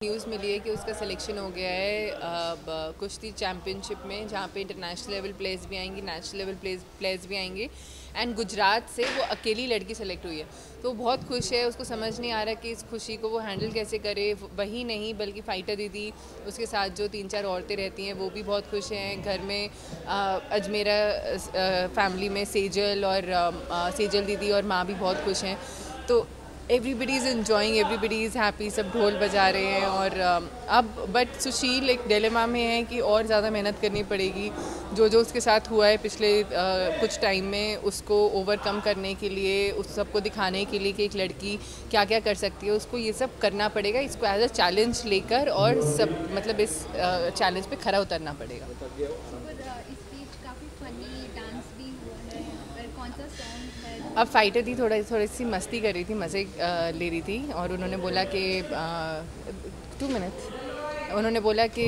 News मिली है कि उसका सिलेक्शन हो गया है कुश्ती चैम्पियनशिप में, जहाँ पे इंटरनेशनल लेवल प्लेयर्स भी आएंगी, नेशनल लेवल प्लेयर्स भी आएंगे। एंड गुजरात से वो अकेली लड़की सेलेक्ट हुई है, तो वो बहुत खुश है। उसको समझ नहीं आ रहा कि इस खुशी को वो हैंडल कैसे करे। वही नहीं बल्कि फाइटर दीदी, उसके साथ जो 3-4 औरतें रहती हैं वो भी बहुत खुश हैं। घर में अजमेरा फैमिली में सेजल और सेजल दीदी और माँ भी बहुत खुश हैं। तो everybody is enjoying, everybody is happy, सब ढोल बजा रहे हैं। और अब बट सुशील एक डिलेमा में है कि और ज़्यादा मेहनत करनी पड़ेगी। जो जो उसके साथ हुआ है पिछले कुछ टाइम में, उसको ओवरकम करने के लिए, उस सबको दिखाने के लिए कि एक लड़की क्या क्या कर सकती है, उसको ये सब करना पड़ेगा। इसको एज अ चैलेंज लेकर और सब मतलब इस चैलेंज पे खरा उतरना पड़ेगा। इस बीच काफ़ी फनी डांस भी हुआ है और कौन सा सॉन्ग है? अब फाइटर थी, थोड़ी सी मस्ती कर रही थी, मज़े ले रही थी। और उन्होंने बोला कि 2 मिनट्स, उन्होंने बोला कि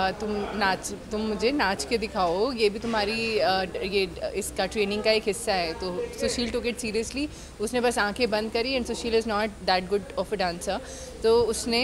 तुम मुझे नाच के दिखाओ, ये भी तुम्हारी ये इसका ट्रेनिंग का एक हिस्सा है। तो सुशील टुक इट सीरियसली, उसने बस आंखें बंद करी। And Sushil is not that good of a dancer, तो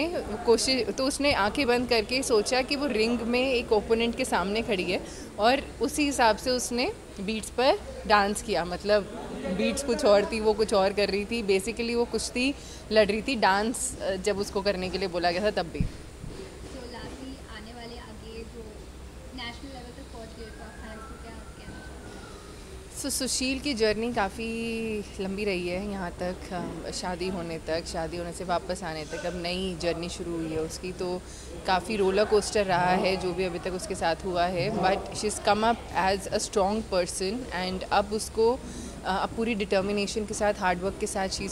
उसने आंखें बंद करके सोचा कि वो रिंग में एक ओपोनेंट के सामने खड़ी है, और उसी हिसाब से उसने बीट्स पर डांस किया। मतलब बीट्स कुछ और थी, वो कुछ और कर रही थी। बेसिकली वो कुश्ती लड़ रही थी, डांस जब उसको करने के लिए बोला गया था तब भी। जो लास्टली आने वाले आगे जो नेशनल लेवल तक पहुंच गए, तो आप फैंस को क्या कहना चाहते हैं? सुशील की जर्नी काफ़ी लंबी रही है यहाँ तक, शादी होने तक, शादी होने से वापस आने तक अब नई जर्नी शुरू हुई है उसकी। तो काफ़ी रोलर कोस्टर रहा है जो भी अभी तक उसके साथ हुआ है। But she is come up as a strong person. And अब उसको अब पूरी डिटर्मिनेशन के साथ, हार्डवर्क के साथ, she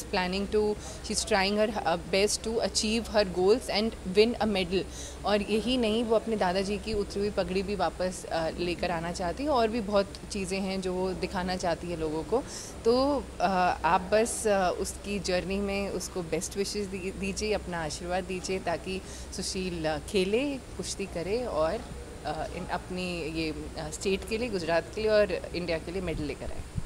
is trying her best to achieve her goals and win a medal. और यही नहीं, वो अपने दादाजी की उतरी हुई पगड़ी भी वापस लेकर आना चाहती है, और भी बहुत चीज़ें हैं जो वो दिखाना चाहती है लोगों को। तो आप बस उसकी जर्नी में उसको बेस्ट विशेस दीजिए, अपना आशीर्वाद दीजिए, ताकि सुशील खेले, कुश्ती करे और इन अपनी ये स्टेट के लिए, गुजरात के लिए और इंडिया के लिए मेडल लेकर आए।